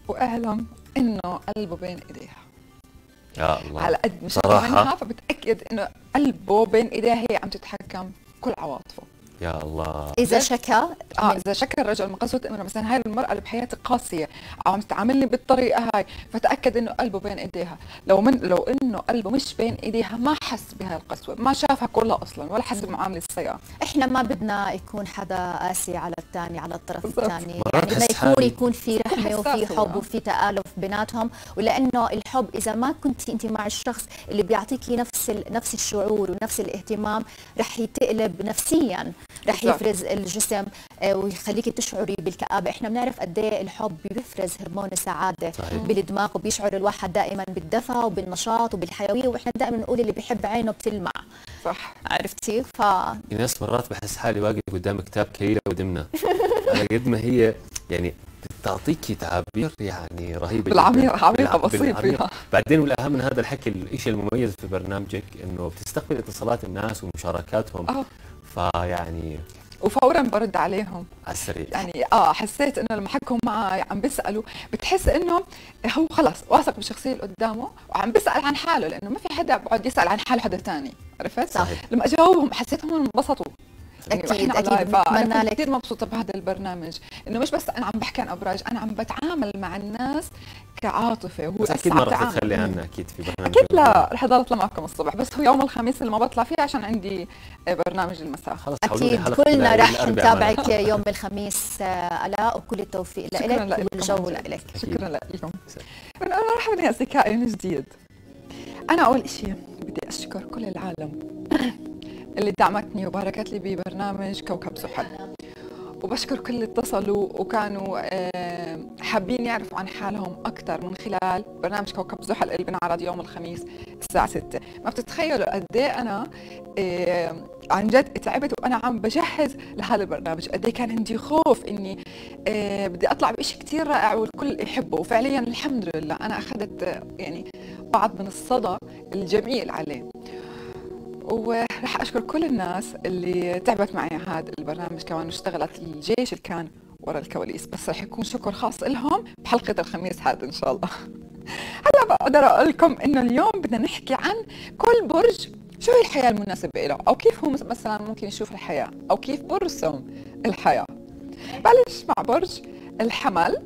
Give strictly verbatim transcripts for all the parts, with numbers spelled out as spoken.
واعلم انه قلبه بين ايديها. يا الله. على قد مش صراحة منها فبتاكد انه قلبه بين ايديها، هي عم تتحكم كل عواطفه. يا الله. اذا شكى اه اذا شكى الرجل من قسوه امره، مثلا هاي المراه اللي بحياتي قاسيه او عم تعاملني بالطريقه هاي، فتاكد انه قلبه بين ايديها. لو من لو انه قلبه مش بين ايديها ما حس بهاي القسوه، ما شافها كلها اصلا ولا حس بمعامله السيئه. احنا ما بدنا يكون حدا قاسي على الثاني، على الطرف الثاني، يعني مرات بدنا بحس يكون حالي يكون في رحمه وفي حساس حب هو. وفي تآلف بيناتهم. ولانه الحب اذا ما كنتي انت مع الشخص اللي بيعطيكي نفس ال- نفس الشعور ونفس الاهتمام، رح يتقلب نفسيا، رح بالضبط. يفرز الجسم آه، ويخليكي تشعري بالكآبه. احنا بنعرف قد ايه الحب بيفرز هرمون السعاده صحيح. بالدماغ، وبيشعر الواحد دائما بالدفى وبالنشاط وبالحيويه، واحنا دائما نقول اللي بيحب عينه بتلمع. صح. عرفتي؟ ف في ناس مرات بحس حالي واقف قدام كتاب كيلة ودمنة على قد ما هي يعني بتعطيكي تعابير يعني رهيبه بالعميق، جداً. عميقه بالع- بسيط بالعميق. فيها. بعدين والاهم من هذا الحكي، الشيء المميز في برنامجك انه بتستقبل اتصالات الناس ومشاركاتهم، اه فيعني وفورا برد عليهم. على السريع. يعني اه حسيت انه لما حكوا معي عم بيسالوا، بتحس انه هو خلص واثق بالشخصيه اللي قدامه وعم بيسال عن حاله، لانه ما في حدا بقعد يسال عن حاله حدا ثاني. عرفت؟ صحيح. لما اجاوبهم حسيت هم انبسطوا. أكيد، وإحنا على أكيد، لايف. بنتمنى انا كنت لك. كثير مبسوطه بهذا البرنامج، انه مش بس انا عم بحكي عن ابراج، انا عم بتعامل مع الناس كعاطفه. وهو بس اكيد ما أصعب راح تعامل. تتخلي عنه اكيد في برنامج. اكيد لا، رح اضل اطلع معكم الصبح، بس هو يوم الخميس اللي ما بطلع فيه عشان عندي برنامج المساء. خلاص حولوا لي اكيد حلقة كلنا ال- رح الأربعاء نتابعك معنا. يوم الخميس آه، آلاء، وكل التوفيق شكراً لك لكم والجو عن جد. لك. شكرا لكم. انا مرحبا يا اصدقائي من جديد. انا اول شيء بدي اشكر كل العالم اللي دعمتني وباركت لي ببرنامج كوكب زحل، وبشكر كل اللي اتصلوا وكانوا آه، حابين يعرفوا عن حالهم أكثر من خلال برنامج كوكب زحل اللي بنعرض يوم الخميس الساعة ستة. ما بتتخيلوا قد ايه أنا آه، عن جد تعبت وأنا عم بجهز لهذا البرنامج، قد ايه كان عندي خوف إني آه، بدي أطلع بشيء كثير رائع والكل يحبه، وفعليا الحمد لله أنا أخذت آه، يعني بعض من الصدى الجميل عليه. ورح أشكر كل الناس اللي تعبت معي هذا البرنامج، كمان اشتغلت الجيش اللي كان ورا الكواليس، بس رح يكون شكر خاص لهم بحلقة الخميس هذا إن شاء الله. هلا بقدر أقول لكم إنه اليوم بدنا نحكي عن كل برج شو هي الحياة المناسبة له، أو كيف هو مثلا ممكن يشوف الحياة، أو كيف برسم الحياة. بلش مع برج الحمل.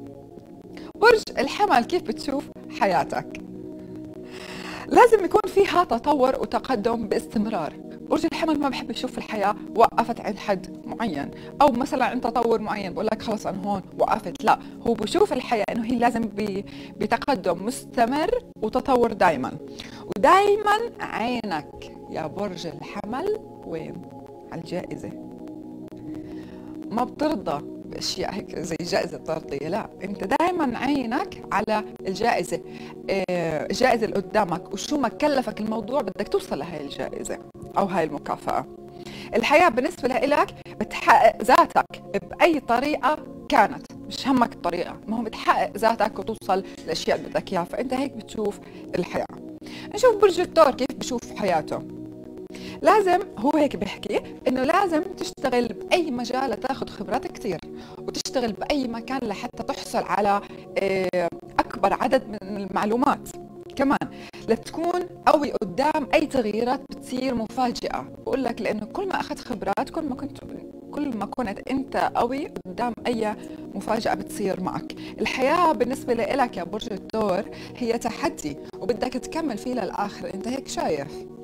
برج الحمل، كيف بتشوف حياتك؟ لازم يكون فيها تطور وتقدم باستمرار. برج الحمل ما بحب يشوف الحياة وقفت عند حد معين، أو مثلا عند تطور معين بقول لك خلص أنا هون وقفت. لا، هو بشوف الحياة إنه هي لازم بتقدم مستمر وتطور دائما. ودائما عينك يا برج الحمل وين؟ على الجائزة. ما بترضى باشياء هيك زي الجائزه الطرديه، لا، انت دائما عينك على الجائزه، الجائزه اللي قدامك، وشو ما كلفك الموضوع بدك توصل لهي الجائزه او هاي المكافاه. الحياه بالنسبه لك بتحقق ذاتك باي طريقه كانت، مش همك الطريقه، ما هو بتحقق ذاتك وتوصل للاشياء اللي بدك اياها، فانت هيك بتشوف الحياه. نشوف برج الثور كيف بشوف حياته. لازم هو هيك بيحكي انه لازم تشتغل باي مجال لتاخذ خبرات كثير، وتشتغل باي مكان لحتى تحصل على اكبر عدد من المعلومات، كمان لتكون قوي قدام اي تغييرات بتصير مفاجئه. بقول لك لانه كل ما اخذت خبرات كل ما كنت كل ما كنت انت قوي قدام اي مفاجاه بتصير معك. الحياه بالنسبه لك يا برج الثور هي تحدي وبدك تكمل فيه للاخر، انت هيك شايف.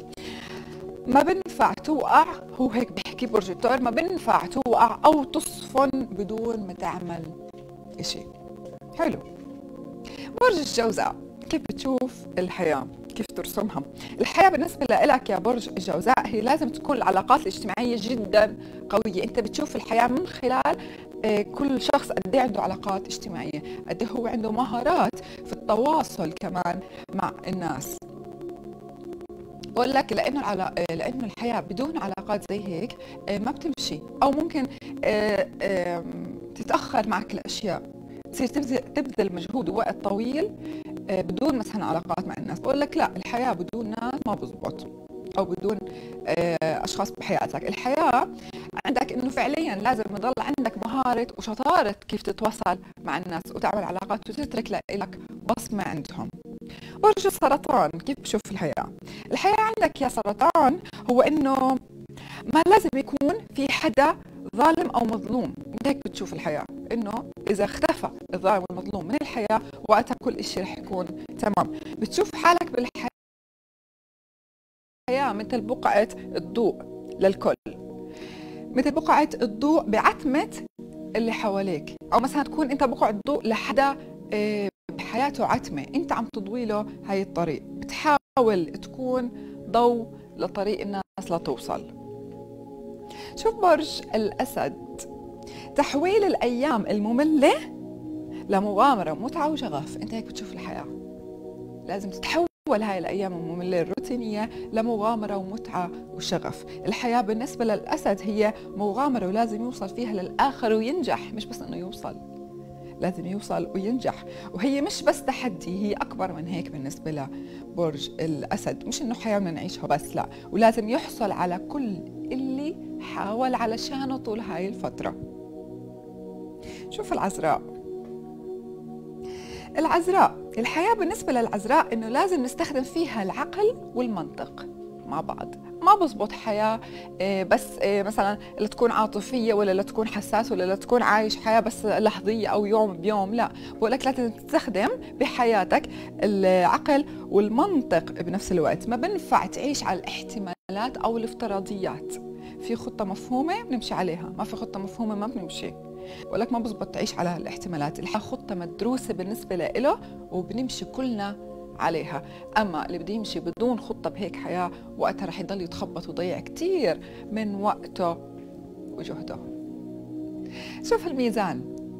ما بنفع توقع، هو هيك بيحكي برج الثور، ما بنفع توقع او تصفن بدون ما تعمل اشي. حلو. برج الجوزاء، كيف بتشوف الحياة؟ كيف ترسمها؟ الحياة بالنسبة لك يا برج الجوزاء هي لازم تكون العلاقات الاجتماعية جدا قوية. انت بتشوف الحياة من خلال كل شخص قد ايه عنده علاقات اجتماعية، قد ايه هو عنده مهارات في التواصل كمان مع الناس. بقول لك لانه العلا... لانه الحياه بدون علاقات زي هيك ما بتمشي، او ممكن تتاخر معك الاشياء، تصير تبذل تبذل مجهود ووقت طويل بدون مثلا علاقات مع الناس. بقول لك لا، الحياه بدون ناس ما بزبط، او بدون اشخاص بحياتك. الحياه عندك انه فعليا لازم يضل عندك مهارة وشطارة كيف تتواصل مع الناس وتعمل علاقات وتترك لك بصمة عندهم. برج السرطان كيف بشوف الحياة؟ الحياة عندك يا سرطان هو انه ما لازم يكون في حدا ظالم او مظلوم، انت هيك بتشوف الحياة، انه اذا اختفى الظالم والمظلوم من الحياة وقتها كل اشي رح يكون تمام. بتشوف حالك بالحياة مثل بقعة الضوء للكل، مثل بقعة الضوء بعتمة اللي حواليك، او مثلا تكون انت بقعة ضوء لحدا بحياته عتمة، انت عم تضوي له هاي الطريق، بتحاول تكون ضوء لطريق الناس لتوصل. شوف برج الأسد، تحويل الأيام المملة لمغامرة ومتعة وشغف، انت هيك بتشوف الحياة، لازم تتحول هاي الأيام المملة الروتينية لمغامرة ومتعة وشغف. الحياة بالنسبة للأسد هي مغامرة ولازم يوصل فيها للآخر وينجح، مش بس انه يوصل، لازم يوصل وينجح، وهي مش بس تحدي، هي أكبر من هيك بالنسبة لبرج الأسد، مش إنه حياة بدنا نعيشها بس، لا، ولازم يحصل على كل اللي حاول علشانه طول هاي الفترة. شوف العذراء، العذراء الحياة بالنسبة للعذراء إنه لازم نستخدم فيها العقل والمنطق مع بعض، ما بزبط حياة بس مثلا لا تكون عاطفية ولا لا تكون حساس ولا لا تكون عايش حياة بس لحظية أو يوم بيوم، لا، بقولك لازم تستخدم بحياتك العقل والمنطق بنفس الوقت. ما بنفع تعيش على الاحتمالات أو الافتراضيات، في خطة مفهومة بنمشي عليها، ما في خطة مفهومة ما بنمشي. بقولك ما بزبط تعيش على الاحتمالات، الحياة خطة مدروسة بالنسبة له وبنمشي كلنا عليها. أما اللي بده يمشي بدون خطة بهيك حياة وقتها رح يضل يتخبط ويضيع كتير من وقته وجهده. شوف الميزان،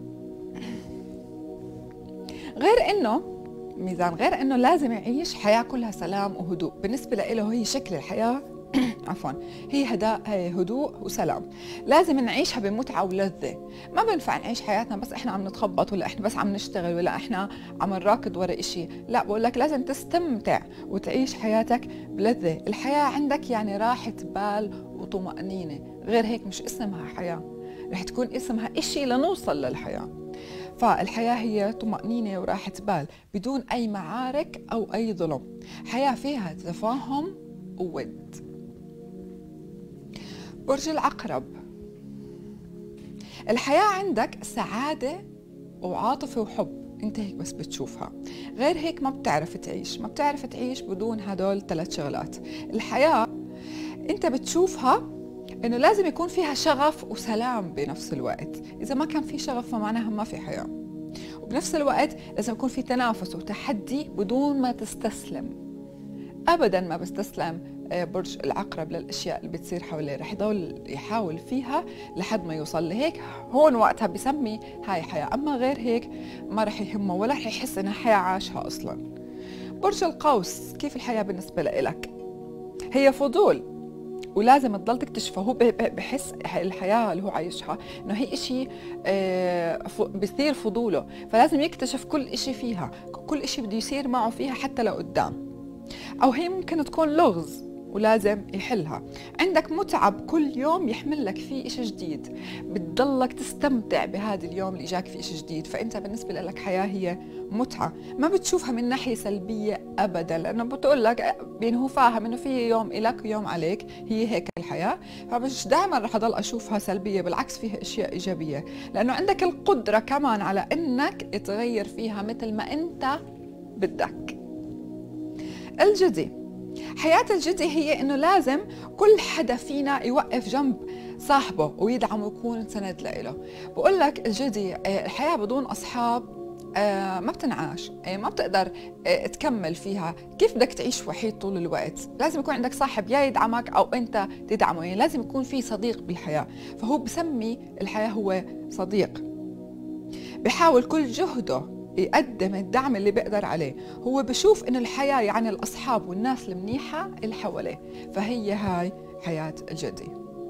غير إنه ميزان غير إنه لازم يعيش حياة كلها سلام وهدوء، بالنسبة له هي شكل الحياة عفوا هي هداء هدوء وسلام، لازم نعيشها بمتعة ولذة. ما بنفع نعيش حياتنا بس احنا عم نتخبط ولا احنا بس عم نشتغل ولا احنا عم نراكض ورا اشي، لا، بقول لك لازم تستمتع وتعيش حياتك بلذة. الحياة عندك يعني راحة بال وطمأنينة، غير هيك مش اسمها حياة، رح تكون اسمها اشي لنوصل للحياة. فالحياة هي طمأنينة وراحة بال بدون أي معارك أو أي ظلم، حياة فيها تفاهم وود. برج العقرب، الحياة عندك سعادة وعاطفة وحب، انت هيك بس بتشوفها، غير هيك ما بتعرف تعيش، ما بتعرف تعيش بدون هدول ثلاث شغلات. الحياة انت بتشوفها انه لازم يكون فيها شغف وسلام بنفس الوقت، اذا ما كان في شغف فمعناها ما في حياة، وبنفس الوقت لازم يكون في تنافس وتحدي بدون ما تستسلم. ابدا ما بستسلم برج العقرب للاشياء اللي بتصير حواليه، رح يضل يحاول فيها لحد ما يوصل لهيك، هون وقتها بسمي هاي حياة. اما غير هيك ما رح يهمه ولا رح يحس انها حياة عاشها اصلا. برج القوس، كيف الحياة بالنسبة لإلك؟ هي فضول ولازم تضل تكتشفه، هو بحس الحياة اللي هو عايشها انه هي اشي بيصير فضوله، فلازم يكتشف كل اشي فيها، كل اشي بده يصير معه فيها حتى لقدام، او هي ممكن تكون لغز ولازم يحلها. عندك متعة بكل يوم يحمل لك فيه إشي جديد، بتضلك تستمتع بهذا اليوم اللي جاك فيه إشي جديد، فأنت بالنسبة لك حياة هي متعة، ما بتشوفها من ناحية سلبية أبدا، لأنه بتقول لك يعني هو فاهم إنه في يوم إلك ويوم عليك، هي هيك الحياة، فمش دائما رح أضل أشوفها سلبية، بالعكس فيها أشياء إيجابية، لأنه عندك القدرة كمان على إنك تغير فيها مثل ما أنت بدك. الجدي، حياة الجدي هي إنه لازم كل حدا فينا يوقف جنب صاحبه ويدعمه ويكون سند له. بقول لك الجدي الحياة بدون أصحاب ما بتنعاش، ما بتقدر تكمل فيها، كيف بدك تعيش وحيد طول الوقت؟ لازم يكون عندك صاحب يا يدعمك أو أنت تدعمه، يعني لازم يكون في صديق بالحياة، فهو بسمي الحياة هو صديق، بحاول كل جهده يقدم الدعم اللي بيقدر عليه، هو بشوف إنه الحياة يعني الأصحاب والناس المنيحة اللي حواليه، فهي هاي حياة الجدي.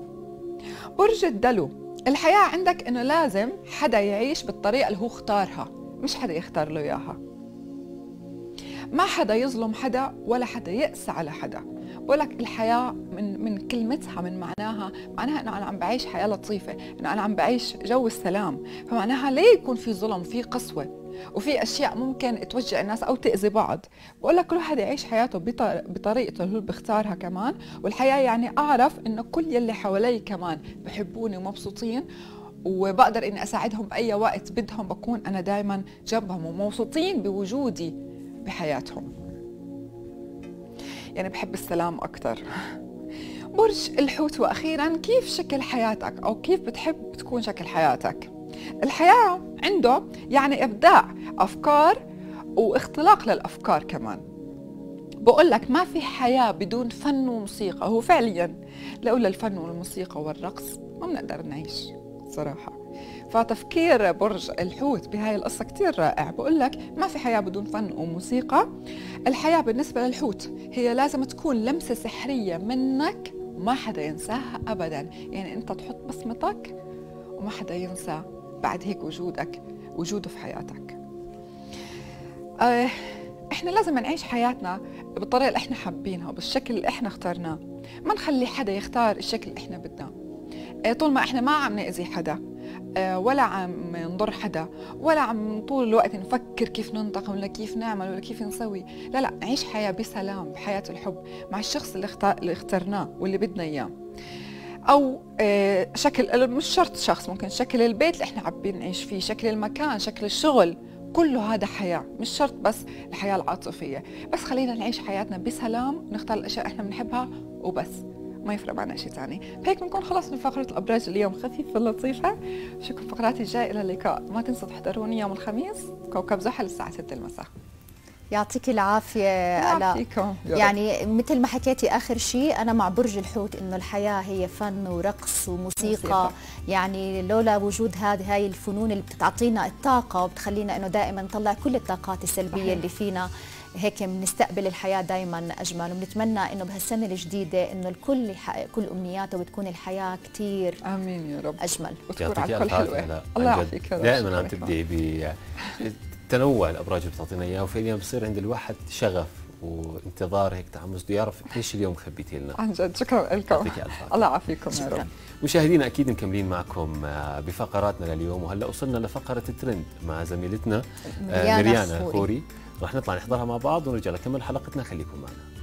برج الدلو، الحياة عندك إنه لازم حدا يعيش بالطريقة اللي هو اختارها، مش حدا يختار له إياها، ما حدا يظلم حدا ولا حدا يقسى على حدا، بقول لك الحياة من من كلمتها، من معناها، معناها انه انا عم بعيش حياة لطيفة، انه انا عم بعيش جو السلام. فمعناها ليه يكون في ظلم، في قسوة، وفي اشياء ممكن توجع الناس او تاذي بعض. بقول لك كل واحد يعيش حياته بطريقته اللي هو بيختارها كمان. والحياة يعني اعرف انه كل يلي حوالي كمان بحبوني ومبسوطين، وبقدر اني اساعدهم باي وقت بدهم، بكون انا دائما جنبهم ومبسوطين بوجودي بحياتهم. يعني بحب السلام اكثر. برج الحوت، واخيرا كيف شكل حياتك او كيف بتحب تكون شكل حياتك؟ الحياة عنده يعني ابداع، افكار واختلاق للافكار كمان. بقول لك ما في حياة بدون فن وموسيقى. هو فعليا لولا الفن والموسيقى والرقص ما بنقدر نعيش صراحة. فتفكير برج الحوت بهاي القصة كتير رائع. بقول لك ما في حياة بدون فن وموسيقى. الحياة بالنسبة للحوت هي لازم تكون لمسة سحرية منك ما حدا ينساها أبدا. يعني أنت تحط بصمتك وما حدا ينسى بعد هيك وجودك، وجوده في حياتك. آه احنا لازم نعيش حياتنا بالطريقة اللي احنا حابينها وبالشكل اللي احنا اخترناه. ما نخلي حدا يختار الشكل اللي احنا بدنا. آه طول ما احنا ما عم نأذي حدا، آه ولا عم نضر حدا، ولا عم طول الوقت نفكر كيف ننتقم ولا كيف نعمل ولا كيف نسوي. لا لا، نعيش حياة بسلام، بحياة الحب مع الشخص اللي, اختار اللي اخترناه واللي بدنا اياه. او آه شكل، مش شرط شخص، ممكن شكل البيت اللي احنا حابين نعيش فيه، شكل المكان، شكل الشغل، كله هذا حياة. مش شرط بس الحياة العاطفية، بس خلينا نعيش حياتنا بسلام، نختار الأشياء احنا بنحبها وبس، ما يفرق معنا شيء ثاني. بهيك بنكون خلصنا فقرة الأبراج اليوم خفيفة لطيفة. بشوفكم فقراتي الجاية. إلى اللقاء. ما تنسوا تحضروني يوم الخميس كوكب زحل الساعة ستة المساء. يعطيك العافية آلاء. يعني مثل ما حكيتي آخر شيء، أنا مع برج الحوت إنه الحياة هي فن ورقص وموسيقى. موسيقى. يعني لولا وجود هذه هاي الفنون اللي بتعطينا الطاقة وبتخلينا إنه دائما نطلع كل الطاقات السلبية صحيح. اللي فينا، هيك بنستقبل الحياة دائما أجمل. وبنتمنى إنه بهالسنة الجديدة إنه الكل يحقق كل أمنياته وتكون الحياة كتير آمين يا رب أجمل وتكون على كل حلوة. الله يعافيك. دائما عم تبدي ب تنوع الابراج اللي بتعطينا اياه، وفي اليوم بصير عند الواحد شغف وانتظار هيك تحمس بده يعرف ايش اليوم خبيتي لنا. عن جد شكرا لكم. الله يعافيكم يا رب. مشاهدينا اكيد مكملين معكم بفقراتنا لليوم، وهلا وصلنا لفقره الترند مع زميلتنا مريانا خوري. رح نطلع نحضرها مع بعض ونرجع نكمل حلقتنا. خليكم معنا.